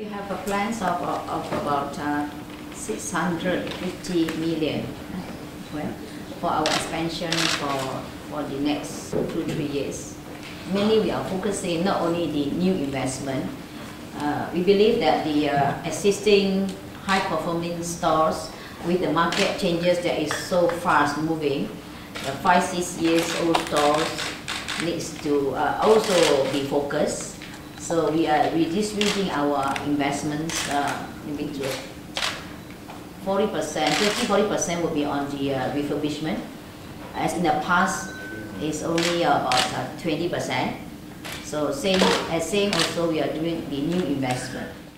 We have a plans of about 650 million for our expansion for the next 2-3 years. Mainly we are focusing not only the new investment. We believe that the existing high-performing stores with the market changes that is so fast moving, the 5-6 years old stores needs to also be focused. So we are redistributing our investments maybe to 40%, 30-40% will be on the refurbishment. As in the past, it's only about 20%. So same also we are doing the new investment.